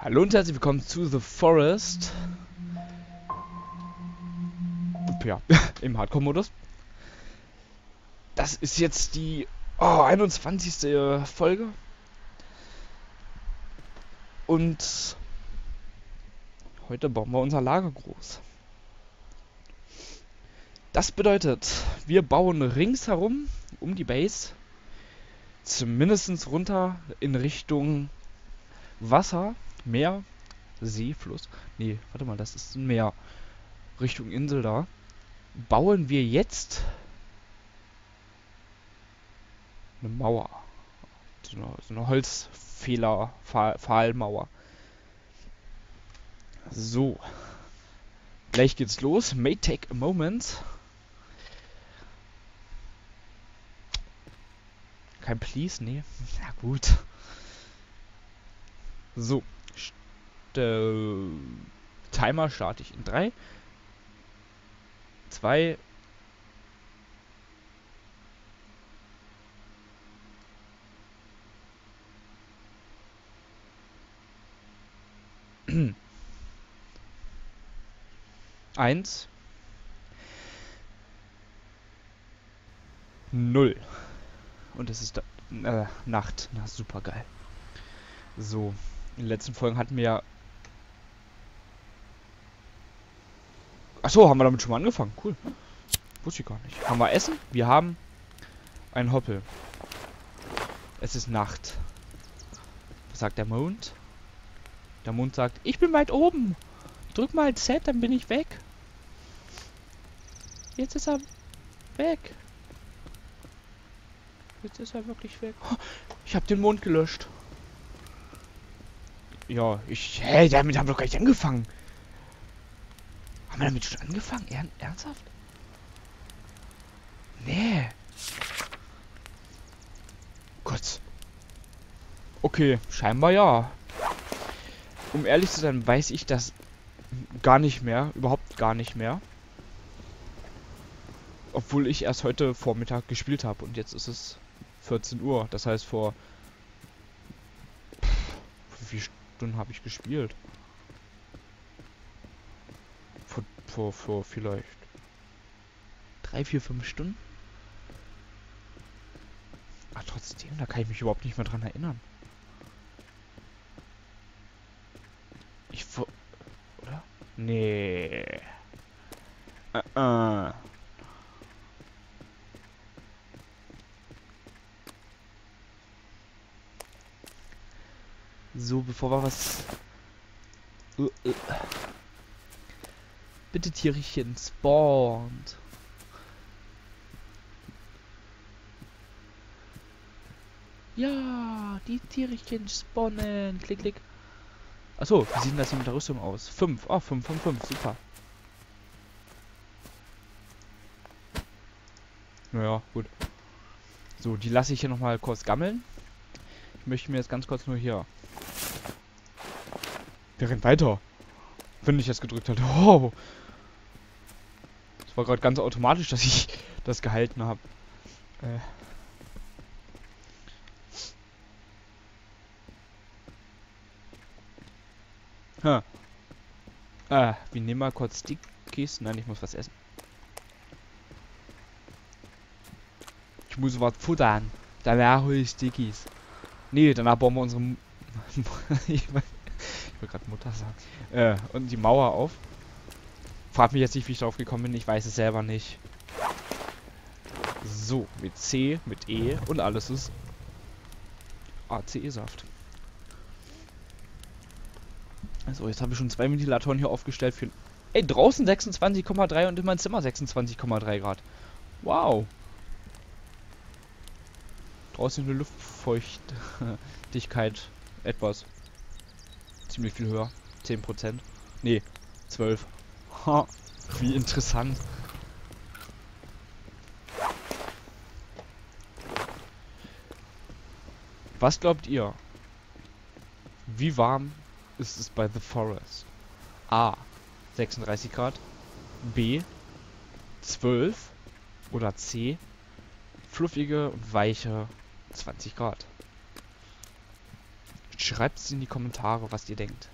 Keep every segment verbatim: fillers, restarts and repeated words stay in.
Hallo und herzlich willkommen zu The Forest. Ja, im Hardcore-Modus. Das ist jetzt die oh, einundzwanzigste Folge. Und heute bauen wir unser Lager groß. Das bedeutet, wir bauen ringsherum um die Base zumindest runter in Richtung Wasser, Meer, See, Fluss. Nee, warte mal, das ist ein Meer. Richtung Insel da. Bauen wir jetzt eine Mauer. So eine, so eine Holzfehler, Pfahlmauer. So. Gleich geht's los. May take a moment. Kein Please, nee. Na gut. So. St Timer starte ich in drei, zwei, eins, null. Und es ist äh, Nacht. Na, super geil. So. In den letzten Folgen hatten wir ja. Achso, haben wir damit schon mal angefangen. Cool. Wusste ich gar nicht. Haben wir Essen? Wir haben einen Hoppel. Es ist Nacht. Was sagt der Mond? Der Mond sagt, ich bin weit oben. Drück mal Z, dann bin ich weg. Jetzt ist er weg. Jetzt ist er wirklich weg. Ich habe den Mond gelöscht. Ja, ich... Hä, damit haben wir doch gar nicht angefangen. Haben wir damit schon angefangen? Er, ernsthaft? Nee. Gott. Okay, scheinbar ja. Um ehrlich zu sein, weiß ich das gar nicht mehr. Überhaupt gar nicht mehr. Obwohl ich erst heute Vormittag gespielt habe. Und jetzt ist es vierzehn Uhr. Das heißt, vor... Wie viele Stunden habe ich gespielt? Vor, vor, vor vielleicht... drei, vier, fünf Stunden? Ach, trotzdem, da kann ich mich überhaupt nicht mehr dran erinnern. Ich vor... Oder? Nee. Uh -uh. So, bevor wir was... Uh, uh. Bitte Tierchen spawnt. Ja, die Tierchen spawnen. Klick, klick. Achso, wie sieht denn das hier mit der Rüstung aus? fünf. Oh, fünf von fünf. Super. Naja, gut. So, die lasse ich hier nochmal kurz gammeln. Ich möchte mir jetzt ganz kurz nur hier... Wir rennen weiter. Wenn ich jetzt gedrückt hatte. Oh. Das war gerade ganz automatisch, dass ich das gehalten habe. Äh. Huh. Ah, wir nehmen mal kurz Stickies. Nein, ich muss was essen. Ich muss was futtern. Danach hole ich Stickies. Nee, danach bauen wir unsere... ich will gerade Mutter sagen. Äh, und die Mauer auf. Frag mich jetzt nicht, wie ich darauf gekommen bin. Ich weiß es selber nicht. So, mit C, mit E und alles ist A C E-Saft. Also, jetzt habe ich schon zwei Ventilatoren hier aufgestellt für... Ey, draußen sechsundzwanzig Komma drei und in meinem Zimmer sechsundzwanzig Komma drei Grad. Wow. Draußen eine Luftfeuchtigkeit etwas. Ziemlich viel höher. zehn Prozent. Nee, zwölf. Ha, wie interessant. Was glaubt ihr? Wie warm ist es bei The Forest? A. sechsunddreißig Grad. B. zwölf. Oder C. Fluffige und weiche zwanzig Grad. Schreibt es in die Kommentare, was ihr denkt.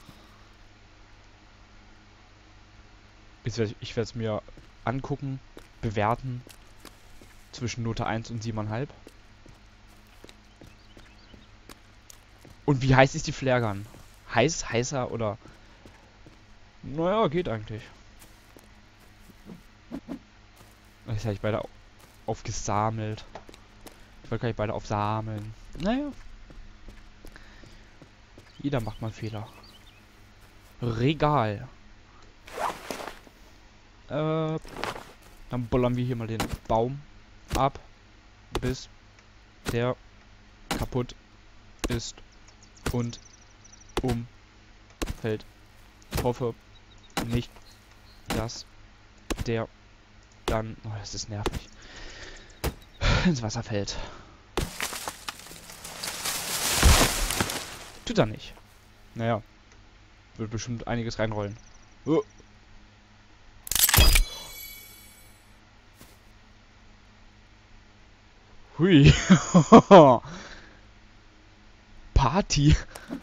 Ich werde es mir angucken, bewerten. Zwischen Note eins und sieben Komma fünf. Und wie heiß ist die Flaregun? Heiß, heißer oder... Naja, geht eigentlich. Jetzt habe ich beide aufgesammelt. Ich wollte gleich beide aufsammeln. Naja. Jeder macht mal Fehler. Regal. Äh, dann bollern wir hier mal den Baum ab, bis der kaputt ist und umfällt. Ich hoffe nicht, dass der dann... Oh, das ist nervig. Ins Wasser fällt. Tut er nicht. Naja. Wird bestimmt einiges reinrollen. Oh. Hui. Party.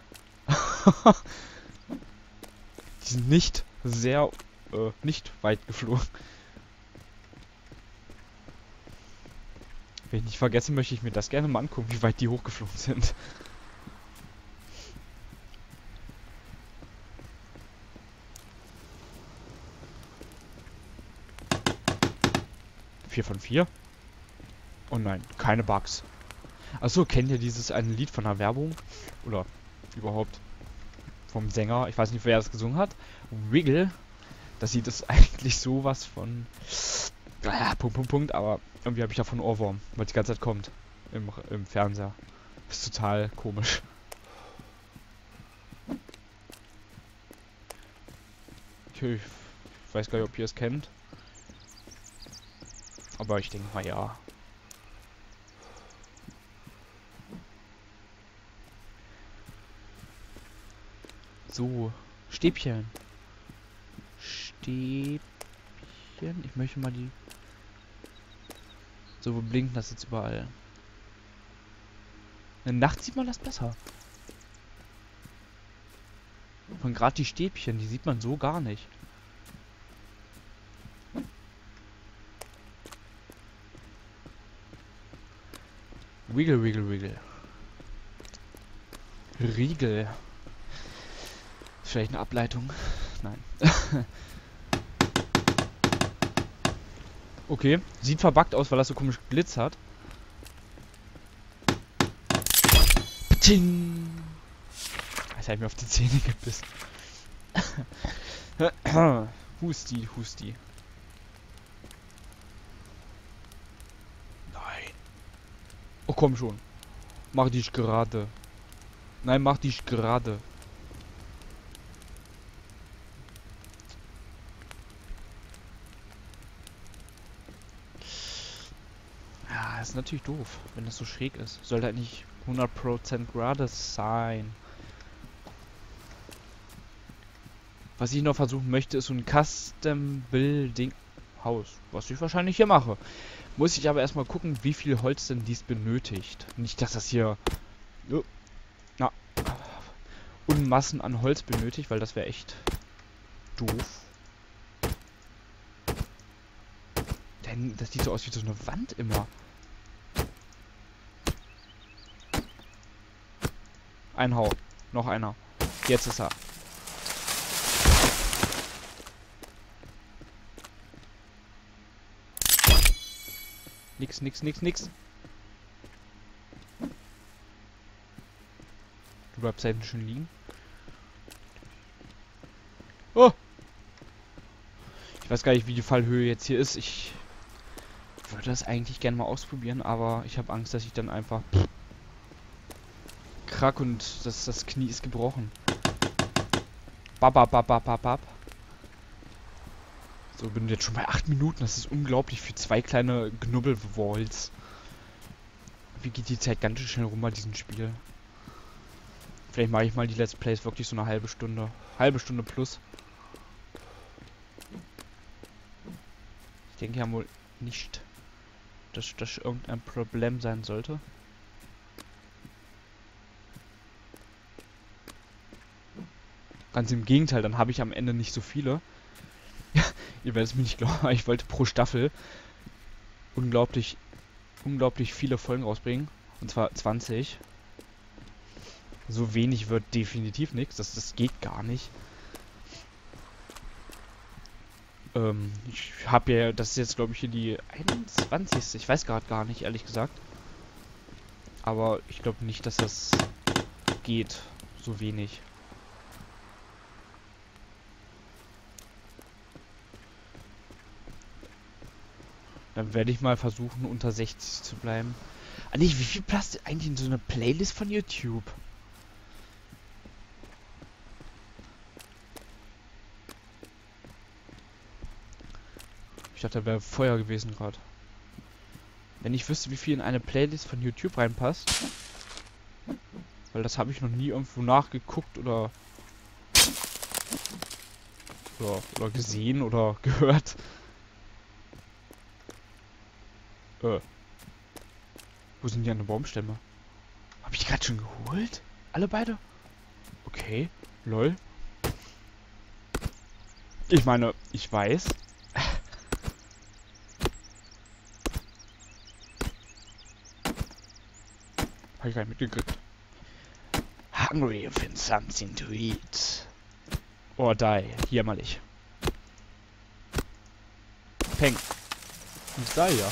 Die sind nicht sehr, äh, nicht weit geflogen. Wenn ich nicht vergesse, möchte ich mir das gerne mal angucken, wie weit die hochgeflogen sind. vier von vier? Oh nein, keine Bugs. Achso, kennt ihr dieses eine Lied von der Werbung? Oder überhaupt vom Sänger? Ich weiß nicht, wer das gesungen hat. Wiggle. Das sieht es eigentlich sowas von... Ah, Punkt, Punkt, Punkt. Aber irgendwie habe ich davon Ohrwurm, weil es die ganze Zeit kommt. Im, im Fernseher. Das ist total komisch. Ich, ich weiß gar nicht, ob ihr es kennt. Aber ich denke mal ja. So, Stäbchen. Stäbchen. Ich möchte mal die... So, wo blinkt das jetzt überall? In der Nacht sieht man das besser. Und gerade die Stäbchen, die sieht man so gar nicht. Wiggle, wiggle, wiggle. Riegel. Ist vielleicht eine Ableitung? Nein. Okay, sieht verbuggt aus, weil das so komisch glitzert. Pting! Jetzt hab ich mir auf die Zähne gebissen. Husti, Husti. Nein. Oh, komm schon. Mach dich gerade. Nein, mach dich gerade. Ja, ist natürlich doof, wenn das so schräg ist. Sollte halt nicht hundert Prozent gerade sein. Was ich noch versuchen möchte, ist so ein Custom Building Haus. Was ich wahrscheinlich hier mache. Muss ich aber erstmal gucken, wie viel Holz denn dies benötigt. Nicht, dass das hier oh, na, Unmassen an Holz benötigt, weil das wäre echt doof. Denn das sieht so aus wie so eine Wand immer. Ein Hau. Noch einer. Jetzt ist er. Nix, nix, nix, nix. Du bleibst da hinten schön liegen. Oh! Ich weiß gar nicht, wie die Fallhöhe jetzt hier ist. Ich würde das eigentlich gerne mal ausprobieren, aber ich habe Angst, dass ich dann einfach krack und das, das Knie ist gebrochen. Babababababab. So, bin jetzt schon bei acht Minuten. Das ist unglaublich für zwei kleine Knubbelwalls. Wie geht die Zeit ganz schön schnell rum bei diesem Spiel. Vielleicht mache ich mal die Let's Plays wirklich so eine halbe Stunde. Halbe Stunde plus. Ich denke ja wohl nicht, dass das irgendein Problem sein sollte. Ganz im Gegenteil, dann habe ich am Ende nicht so viele. Ja, ihr werdet es mir nicht glauben, ich wollte pro Staffel unglaublich, unglaublich viele Folgen rausbringen. Und zwar zwanzig. So wenig wird definitiv nichts. Das, das geht gar nicht. Ähm, ich habe ja, das ist jetzt glaube ich hier die einundzwanzigste. Ich weiß gerade gar nicht, ehrlich gesagt. Aber ich glaube nicht, dass das geht. So wenig. Dann werde ich mal versuchen, unter sechzig zu bleiben. Ah, nicht, wie viel Platz eigentlich in so einer Playlist von YouTube? Ich dachte, da wäre Feuer gewesen gerade. Wenn ich wüsste, wie viel in eine Playlist von YouTube reinpasst. Weil das habe ich noch nie irgendwo nachgeguckt oder, oder, oder gesehen oder gehört. Äh. Wo sind die an den Baumstämme? Habe ich die gerade schon geholt? Alle beide? Okay. Lol. Ich meine, ich weiß. Habe ich gar nicht mitgekriegt. Hungry for something to eat. Or die. Jämmerlich. Peng. Ich sei ja.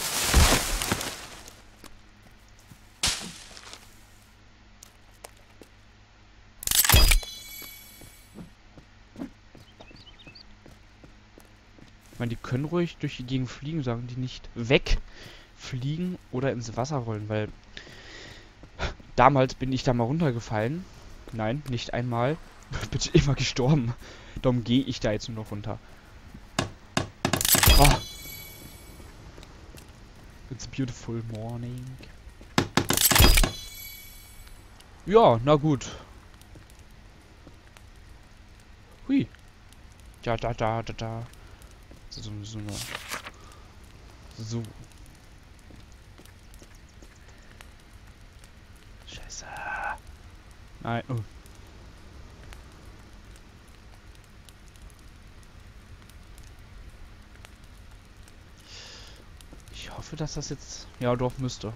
Ich meine, die können ruhig durch die Gegend fliegen, sagen die nicht wegfliegen oder ins Wasser rollen, weil damals bin ich da mal runtergefallen. Nein, nicht einmal. Bin ich immer gestorben. Darum gehe ich da jetzt nur noch runter. Oh. It's a beautiful morning. Ja, na gut. Hui. Da, da, da, da, da. So, so, so. So. Scheiße. Nein. Oh. Ich hoffe, dass das jetzt... Ja, doch, müsste.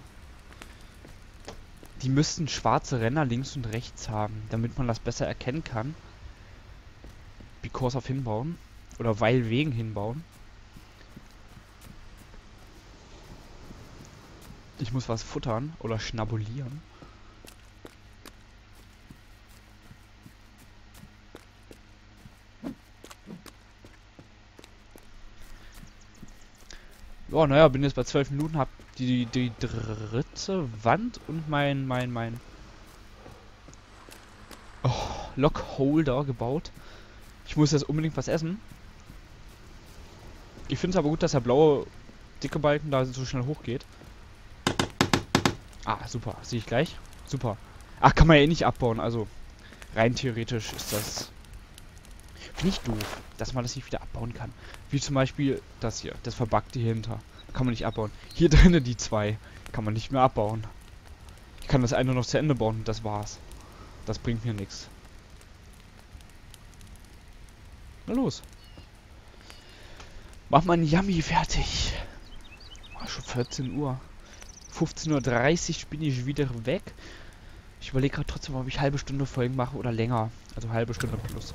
Die müssten schwarze Ränder links und rechts haben, damit man das besser erkennen kann. Because auf hinbauen. Oder weil wegen hinbauen. Ich muss was futtern oder schnabulieren. Ja, naja, bin jetzt bei zwölf Minuten, hab die, die dritte Wand und mein, mein, mein oh, Lockholder gebaut. Ich muss jetzt unbedingt was essen. Ich finde es aber gut, dass der blaue dicke Balken da so schnell hochgeht. Ah, super. Sehe ich gleich. Super. Ach, kann man ja eh nicht abbauen. Also, rein theoretisch ist das... Finde ich doof, dass man das nicht wieder abbauen kann. Wie zum Beispiel das hier. Das Verbackte hier hinter. Kann man nicht abbauen. Hier drinnen die zwei. Kann man nicht mehr abbauen. Ich kann das eine noch zu Ende bauen und das war's. Das bringt mir nichts. Na los. Mach mal ein Yummy fertig. Oh, schon vierzehn Uhr. fünfzehn Uhr dreißig bin ich wieder weg. Ich überlege gerade trotzdem, ob ich halbe Stunde Folgen mache oder länger. Also halbe Stunde plus.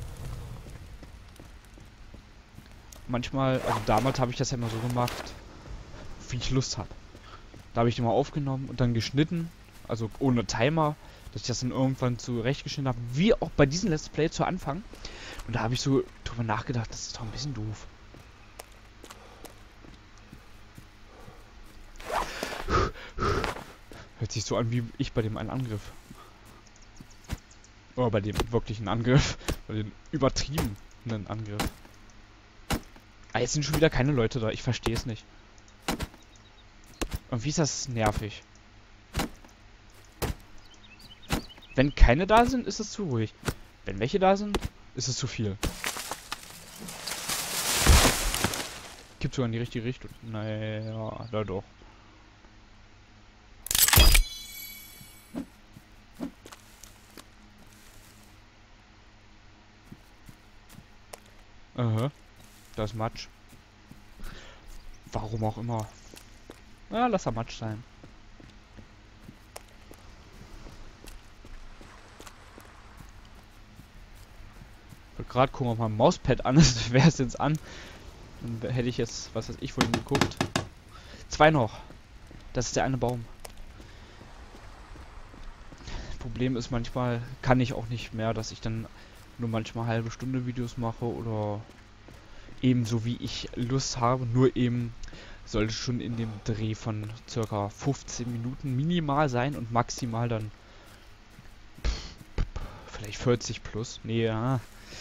Manchmal, also damals habe ich das ja immer so gemacht, wie ich Lust habe. Da habe ich die mal aufgenommen und dann geschnitten. Also ohne Timer. Dass ich das dann irgendwann zurechtgeschnitten habe. Wie auch bei diesem Let's Play zu Anfang. Und da habe ich so drüber nachgedacht, das ist doch ein bisschen doof. Hört sich so an wie ich bei dem einen Angriff. Oder bei dem wirklichen Angriff. Bei dem übertriebenen Angriff. Ah, jetzt sind schon wieder keine Leute da. Ich verstehe es nicht. Irgendwie ist das nervig. Wenn keine da sind, ist es zu ruhig. Wenn welche da sind, ist es zu viel. Gibt sogar in die richtige Richtung. Naja, da doch. Aha. Da ist Matsch. Warum auch immer. Ja, lass er Matsch sein. Ich wollte gerade gucken, ob mein Mauspad an ist. Wäre es jetzt an. Dann hätte ich jetzt, was weiß ich, vorhin geguckt. Zwei noch. Das ist der eine Baum. Problem ist, manchmal kann ich auch nicht mehr, dass ich dann nur manchmal halbe Stunde Videos mache oder ebenso wie ich Lust habe, nur eben sollte schon in dem Dreh von circa fünfzehn Minuten minimal sein und maximal dann vielleicht vierzig plus. Nee, ja.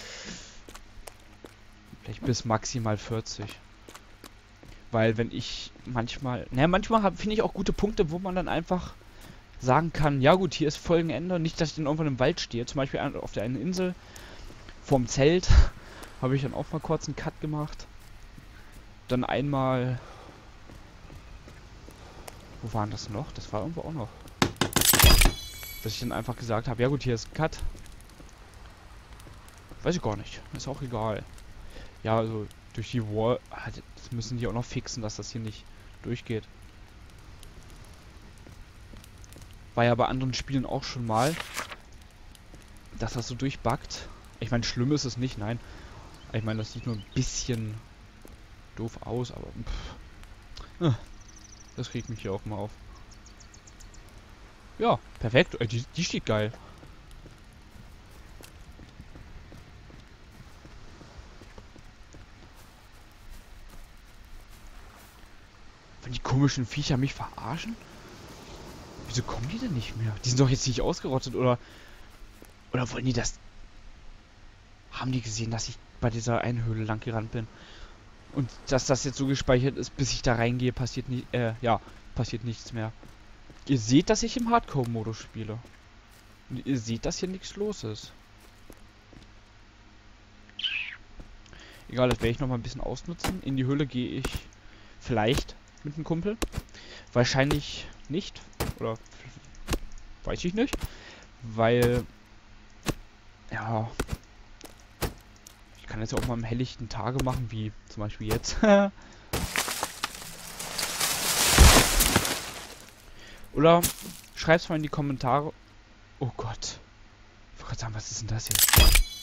Vielleicht bis maximal vierzig. Weil wenn ich manchmal, naja, manchmal finde ich auch gute Punkte, wo man dann einfach sagen kann, ja gut, hier ist Folgenende. Nicht, dass ich dann irgendwann im Wald stehe. Zum Beispiel auf der einen Insel, vorm Zelt, habe ich dann auch mal kurz einen Cut gemacht. Dann einmal... Wo waren das noch? Das war irgendwo auch noch. Dass ich dann einfach gesagt habe, ja gut, hier ist ein Cut. Weiß ich gar nicht. Ist auch egal. Ja, also durch die Wall... Das müssen die auch noch fixen, dass das hier nicht durchgeht. War ja bei anderen Spielen auch schon mal, dass das so durchbuggt. Ich meine, schlimm ist es nicht, nein. Ich meine, das sieht nur ein bisschen doof aus, aber pff. Das regt mich hier auch mal auf. Ja, perfekt. Die, die steht geil. Wenn die komischen Viecher mich verarschen? Wieso kommen die denn nicht mehr? Die sind doch jetzt nicht ausgerottet, oder? Oder wollen die das... Haben die gesehen, dass ich bei dieser einen Höhle lang gerannt bin? Und dass das jetzt so gespeichert ist, bis ich da reingehe, passiert nicht... Äh, ja, passiert nichts mehr. Ihr seht, dass ich im Hardcore-Modus spiele. Und ihr seht, dass hier nichts los ist. Egal, das werde ich noch mal ein bisschen ausnutzen. In die Höhle gehe ich vielleicht mit einem Kumpel. Wahrscheinlich nicht. Oder weiß ich nicht. Weil... Ja... Ich kann jetzt auch mal am helllichten Tage machen, wie zum Beispiel jetzt. Oder schreib's mal in die Kommentare. Oh Gott. Ich wollte gerade sagen, was ist denn das jetzt?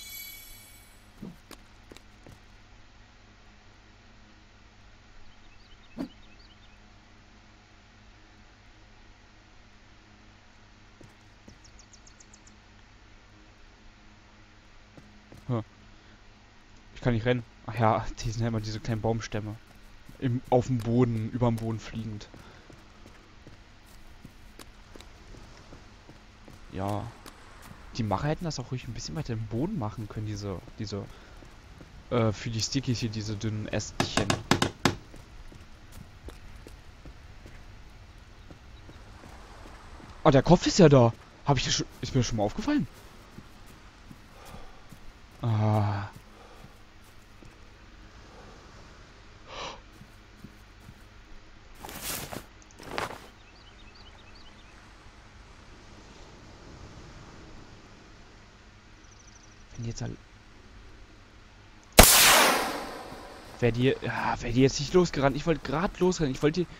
Hm. Ich kann nicht rennen. Ach ja, die sind ja immer diese kleinen Baumstämme. Im, auf dem Boden, über dem Boden fliegend. Ja. Die Macher hätten das auch ruhig ein bisschen weiter im Boden machen können, diese, diese, äh, für die Stickies hier, diese dünnen Ästchen. Ah, der Kopf ist ja da. Hab ich das schon, ist mir das schon mal aufgefallen? Ah. Wenn jetzt halt... Wäre die... Ja, wäre die jetzt nicht losgerannt. Ich wollte gerade losrennen. Ich wollte...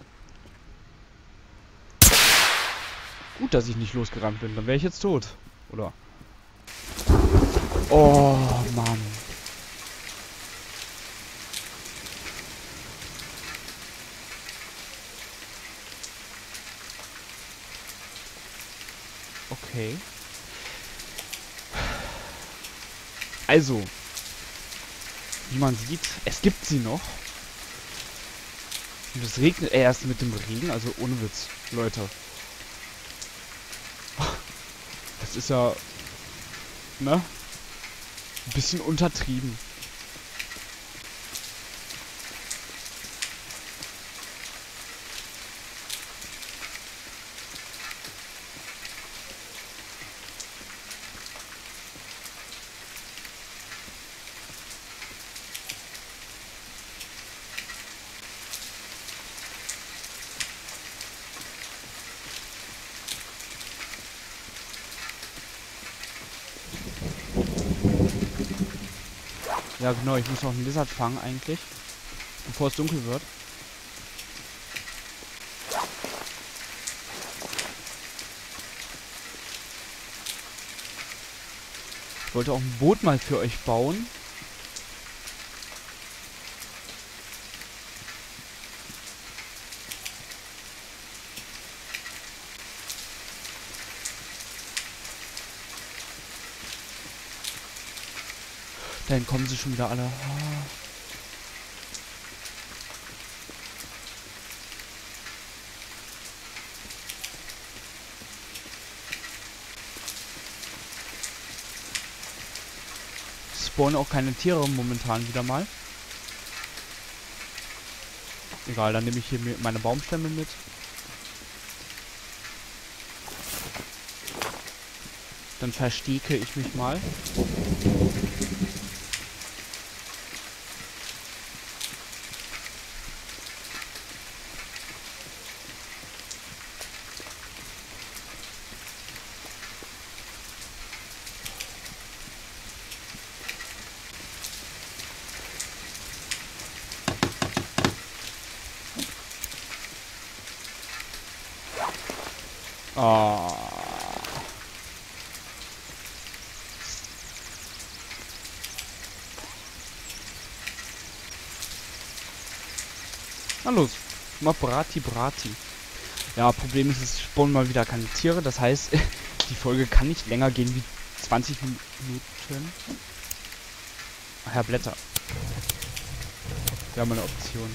Gut, dass ich nicht losgerannt bin. Dann wäre ich jetzt tot. Oder? Oh, Mann. Okay. Also, wie man sieht, es gibt sie noch. Und es regnet erst mit dem Regen, also ohne Witz, Leute. Das ist ja, ne? Ein bisschen untertrieben. Ja genau, ich muss noch einen Lizard fangen eigentlich. Bevor es dunkel wird. Ich wollte auch ein Boot mal für euch bauen. Dann kommen sie schon wieder alle. Ah. Spawnen auch keine Tiere momentan wieder mal. Egal, dann nehme ich hier meine Baumstämme mit. Dann verstecke ich mich mal. Ah. Na los, mal Brati Brati. Ja, Problem ist, es spawnen mal wieder keine Tiere. Das heißt, die Folge kann nicht länger gehen wie zwanzig Minuten. Ach ja, Blätter. Wir haben eine Option.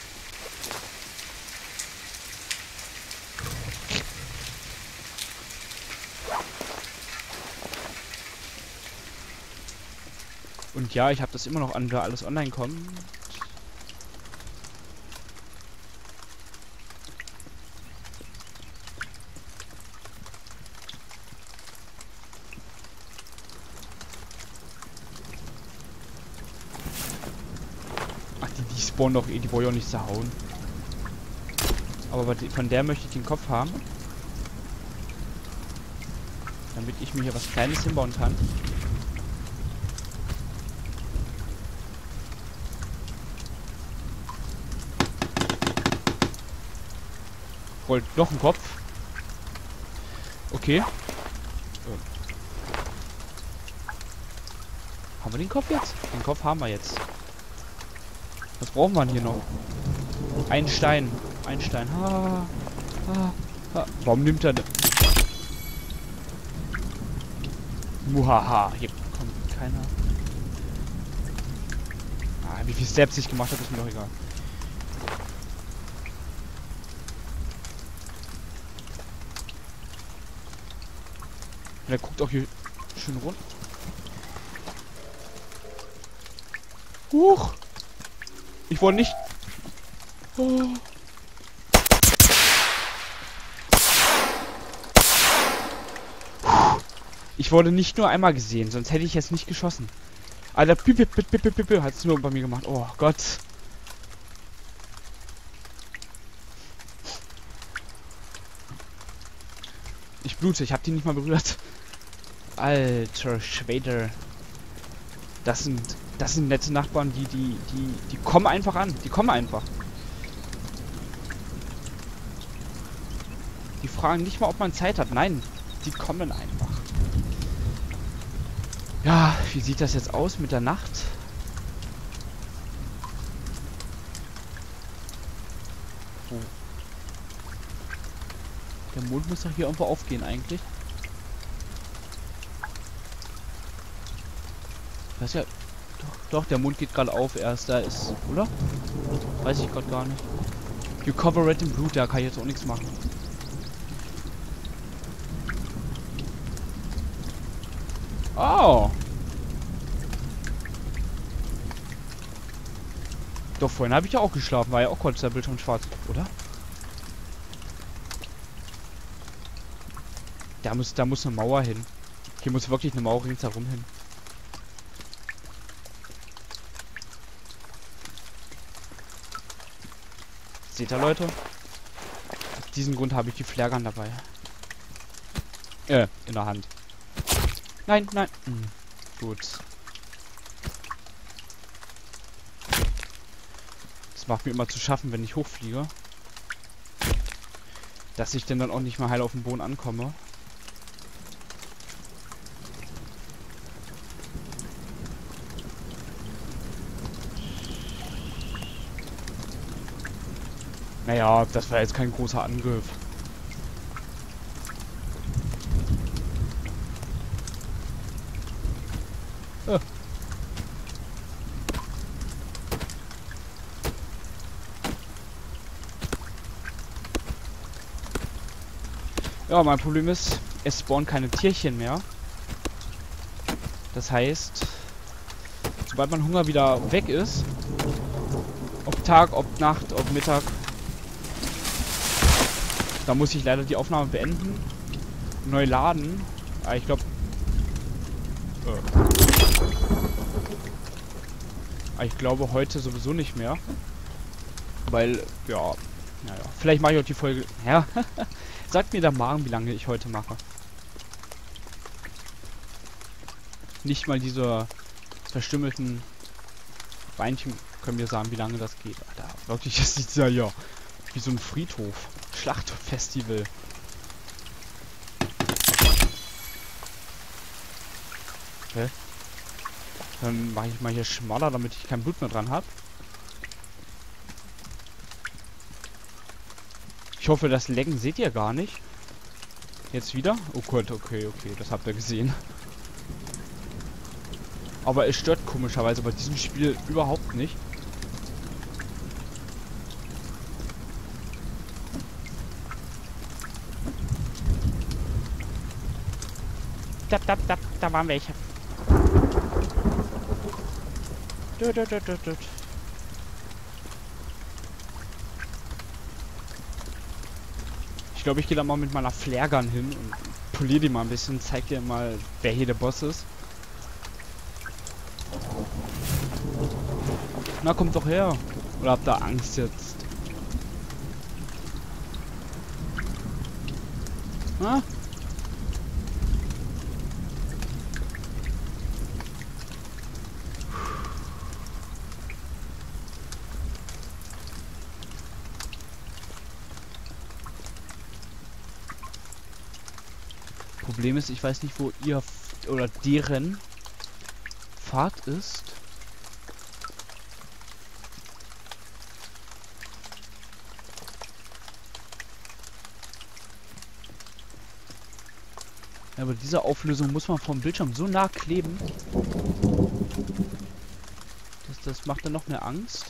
Und ja, ich habe das immer noch an, da alles online kommt. Ach, die, die spawnen doch eh, die wollen ja auch nicht zerhauen. Aber von der möchte ich den Kopf haben. Damit ich mir hier was Kleines hinbauen kann. Rollt noch ein Kopf. Okay. Oh. Haben wir den Kopf jetzt? Den Kopf haben wir jetzt. Was brauchen wir denn hier noch? Ein Stein. Ein Stein. Ha, ha, ha. Warum nimmt er denn? Muhaha. Hier kommt keiner. Ah, wie viel Steps ich gemacht habe, ist mir doch egal. Der guckt auch hier schön rund. Huch! Ich wollte nicht... Oh. Ich wurde nicht nur einmal gesehen, sonst hätte ich jetzt nicht geschossen. Alter, Pipi, Pipi, Pipi, Pipi, hat es nur bei mir gemacht. Oh Gott. Ich blute, ich habe die nicht mal berührt. Alter Schwede. Das sind, das sind nette Nachbarn, die, die, die, die kommen einfach an. Die kommen einfach. Die fragen nicht mal, ob man Zeit hat. Nein, die kommen einfach. Ja, wie sieht das jetzt aus mit der Nacht? Oh. Der Mond muss doch hier irgendwo aufgehen eigentlich. Das ist ja... Doch, doch, der Mond geht gerade auf erst. Da ist... Oder? Weiß ich gerade gar nicht. You cover red in blue, da kann ich jetzt auch nichts machen. Oh! Doch, vorhin habe ich ja auch geschlafen. War ja auch kurz der Bildschirm schwarz, oder? Da muss, da muss eine Mauer hin. Hier muss wirklich eine Mauer ringsherum hin. Seht ihr, Leute? Aus diesem Grund habe ich die Flairgun dabei. Äh, in der Hand. Nein, nein. Hm. Gut. Das macht mir immer zu schaffen, wenn ich hochfliege. Dass ich denn dann auch nicht mehr heil auf den Boden ankomme. Naja, das war jetzt kein großer Angriff. Ah. Ja, mein Problem ist, es spawnen keine Tierchen mehr. Das heißt, sobald mein Hunger wieder weg ist, ob Tag, ob Nacht, ob Mittag, da muss ich leider die Aufnahme beenden, neu laden. Aber ich glaube, äh, ich glaube heute sowieso nicht mehr, weil ja, naja, vielleicht mache ich auch die Folge. Ja, sagt mir der Magen, wie lange ich heute mache. Nicht mal diese verstümmelten Beinchen können mir sagen, wie lange das geht. Alter, wirklich, das sieht ja ja wie so ein Friedhof. Schlachtfestival. Hä? Dann mache ich mal hier schmaler, damit ich kein Blut mehr dran habe. Ich hoffe, das Lecken seht ihr gar nicht. Jetzt wieder? Oh Gott, okay, okay, das habt ihr gesehen. Aber es stört komischerweise bei diesem Spiel überhaupt nicht. Da, da, da, da waren welche. Du, du, du, du, du. Ich glaube, ich gehe da mal mit meiner Flaregun hin und poliere die mal ein bisschen, zeig dir mal, wer hier der Boss ist. Na, kommt doch her. Oder habt ihr Angst jetzt? Na? Problem ist, ich weiß nicht, wo ihr oder deren Fahrt ist. Ja, aber diese Auflösung muss man vom Bildschirm so nah kleben. Das, das macht dann noch mehr Angst.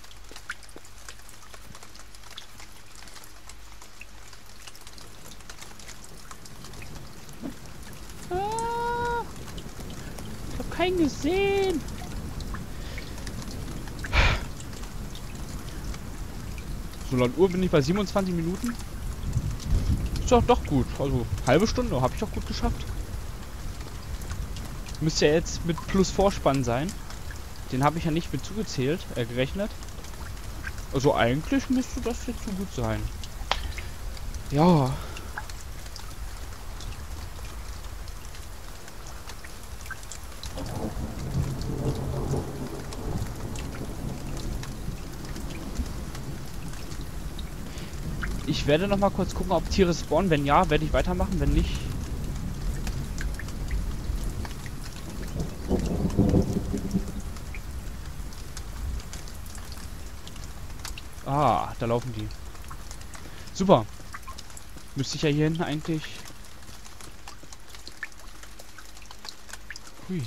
Ah, ich hab keinen gesehen. So laut Uhr bin ich bei siebenundzwanzig Minuten. Ist doch doch gut. Also halbe Stunde habe ich doch gut geschafft. Müsste ja jetzt mit plus Vorspann sein. Den habe ich ja nicht mit zugezählt, äh, gerechnet. Also eigentlich müsste das jetzt so gut sein. Ja. Ich werde noch mal kurz gucken, ob Tiere spawnen. Wenn ja, werde ich weitermachen. Wenn nicht... Ah, da laufen die. Super. Müsste ich ja hier hinten eigentlich... Hui.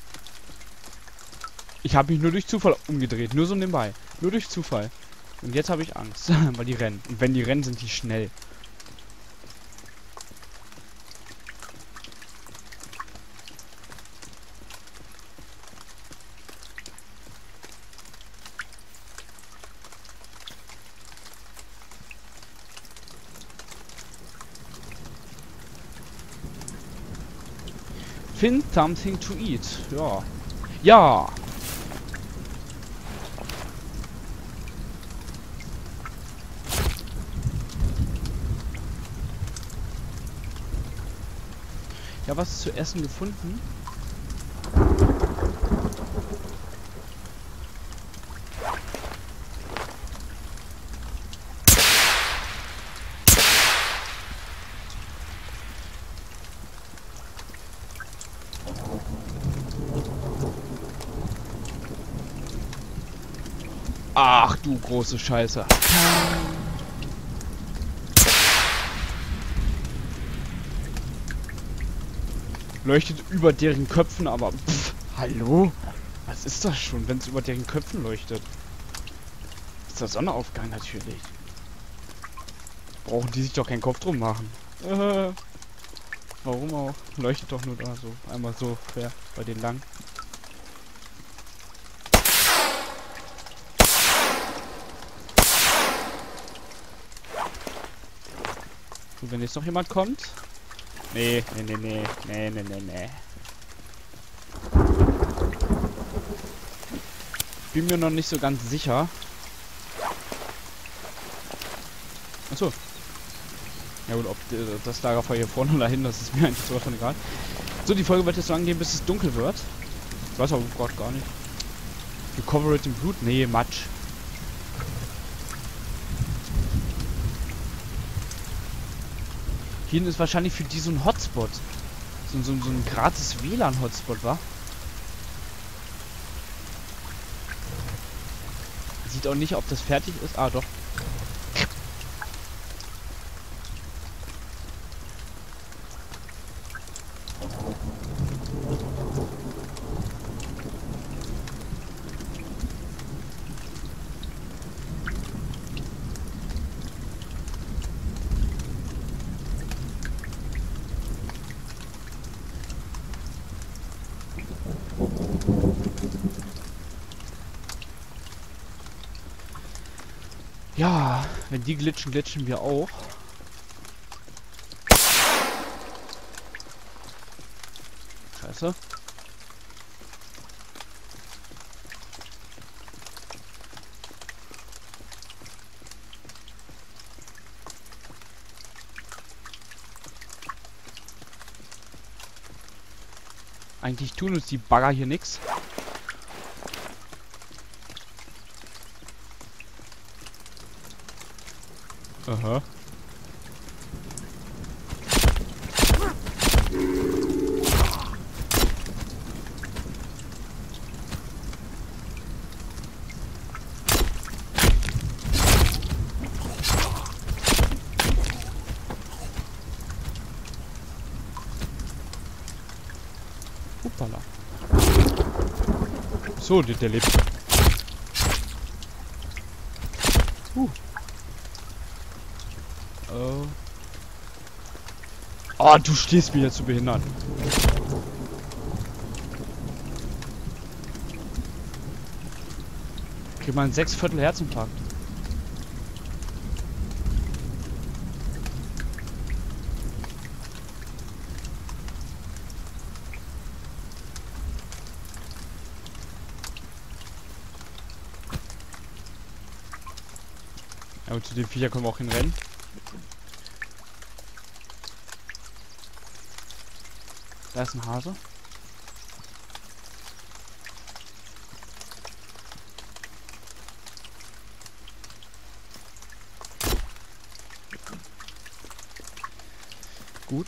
Ich habe mich nur durch Zufall umgedreht. Nur so nebenbei. Nur durch Zufall. Und jetzt habe ich Angst, weil die rennen. Und wenn die rennen, sind die schnell. Find something to eat. Ja. Ja. Ja, was zu essen gefunden. Ach du große Scheiße. Leuchtet über deren Köpfen, aber... Pff, hallo? Was ist das schon, wenn es über deren Köpfen leuchtet? Ist der Sonnenaufgang natürlich. Brauchen die sich doch keinen Kopf drum machen. Äh, warum auch? Leuchtet doch nur da so. Einmal so quer bei den lang. Und wenn jetzt noch jemand kommt. Nee, nee, nee, nee, nee, nee, nee, nee. Bin mir noch nicht so ganz sicher. Achso. Ja gut, ob das Lagerfeuer hier vorne oder hin, das ist mir eigentlich sowas von egal. So, die Folge wird jetzt so angehen, bis es dunkel wird. Ich weiß aber gerade gar nicht. Recovered in Blut? Nee, Matsch. Hier ist wahrscheinlich für die so ein Hotspot. So, so, so ein gratis W L A N-Hotspot, wa? Sieht auch nicht, ob das fertig ist. Ah, doch. Ja, wenn die glitschen, glitschen wir auch. Scheiße. Eigentlich tun uns die Bagger hier nichts. Aha. Hoppala. So, der, der lebt. Uh. Oh. Oh, du stehst mir jetzt zu behindern. Krieg mal einen Sechsviertel Herzinfarkt. Aber zu den Viecher können wir auch hinrennen. Da ist ein Hase. Gut.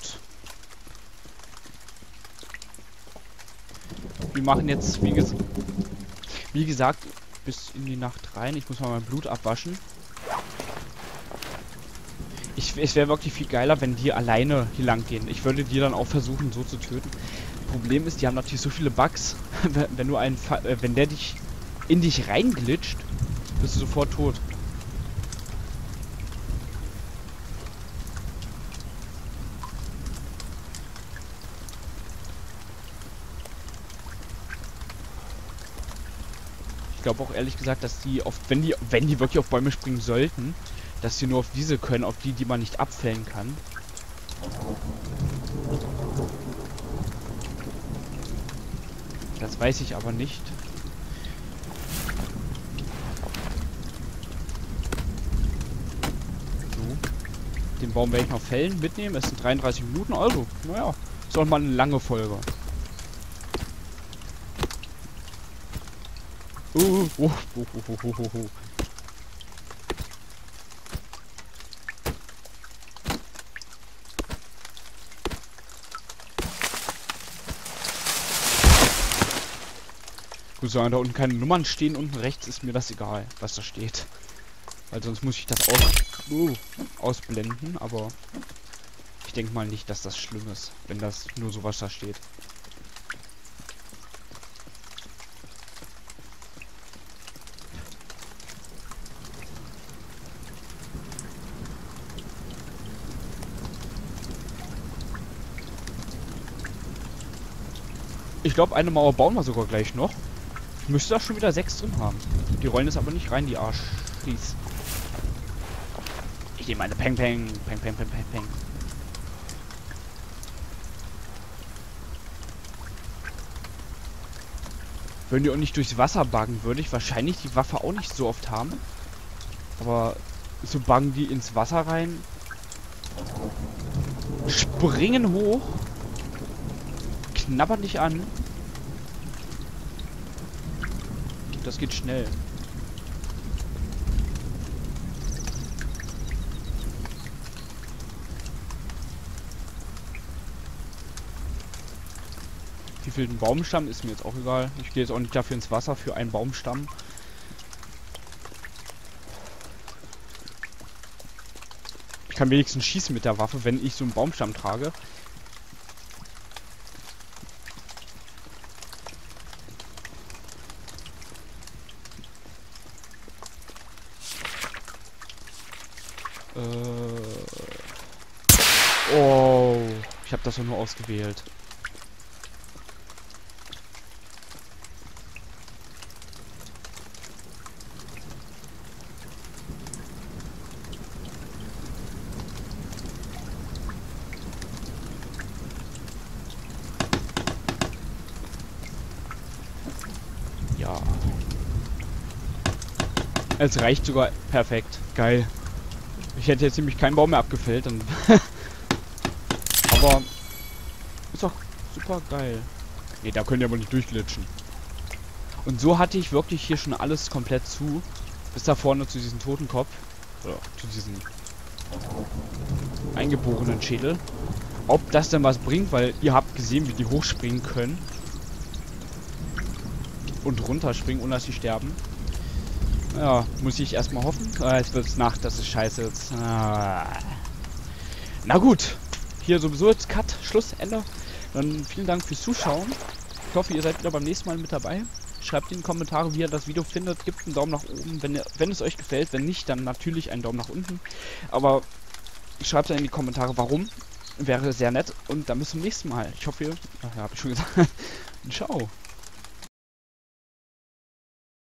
Wir machen jetzt, wie, ges wie gesagt, bis in die Nacht rein. Ich muss mal mein Blut abwaschen. Ich, es wäre wirklich viel geiler, wenn die alleine hier lang gehen. Ich würde die dann auch versuchen, so zu töten. Problem ist, die haben natürlich so viele Bugs. Wenn du einen, Fa äh, wenn der dich in dich reinglitscht, bist du sofort tot. Ich glaube auch ehrlich gesagt, dass die oft, wenn die, wenn die wirklich auf Bäume springen sollten, dass sie nur auf diese können, auf die, die man nicht abfällen kann. Das weiß ich aber nicht. So. Den Baum werde ich noch fällen, mitnehmen. Es sind dreiunddreißig Minuten, also, naja, ist auch mal eine lange Folge. Uh, uh, uh, uh, uh, uh, uh, uh. Gut, solange da unten keine Nummern stehen, unten rechts ist mir das egal, was da steht. Weil sonst muss ich das aus uh, ausblenden, aber ich denke mal nicht, dass das schlimm ist, wenn das nur sowas da steht. Ich glaube, eine Mauer bauen wir sogar gleich noch. Ich müsste da schon wieder sechs drin haben. Die rollen es aber nicht rein, die Arschries. Ich nehme eine Peng Peng. Peng Peng Peng Peng Peng. Wenn die auch nicht durchs Wasser buggen, würde ich wahrscheinlich die Waffe auch nicht so oft haben. Aber so buggen die ins Wasser rein. Springen hoch. Knabbern dich an. Das geht schnell. Wie viel ein Baumstamm ist mir jetzt auch egal. Ich gehe jetzt auch nicht dafür ins Wasser für einen Baumstamm. Ich kann wenigstens schießen mit der Waffe, wenn ich so einen Baumstamm trage. Oh, ich habe das doch nur ausgewählt. Ja. Es reicht sogar perfekt. Geil. Ich hätte jetzt nämlich keinen Baum mehr abgefällt. Dann aber ist doch super geil. Ne, da könnt ihr aber nicht durchglitschen. Und so hatte ich wirklich hier schon alles komplett zu. Bis da vorne zu diesem Totenkopf. Oder zu diesem eingeborenen Schädel. Ob das denn was bringt, weil ihr habt gesehen, wie die hochspringen können. Und runterspringen, ohne dass sie sterben. Ja, muss ich erstmal hoffen. Ah, jetzt wird es Nacht, das ist scheiße jetzt. Ah. Na gut. Hier sowieso jetzt Cut, Schluss, Ende. Dann vielen Dank fürs Zuschauen. Ich hoffe, ihr seid wieder beim nächsten Mal mit dabei. Schreibt in die Kommentare, wie ihr das Video findet. Gebt einen Daumen nach oben, wenn, ihr, wenn es euch gefällt. Wenn nicht, dann natürlich einen Daumen nach unten. Aber schreibt dann in die Kommentare, warum. Wäre sehr nett. Und dann bis zum nächsten Mal. Ich hoffe, ihr... Ach ja, hab ich schon gesagt. Ciao.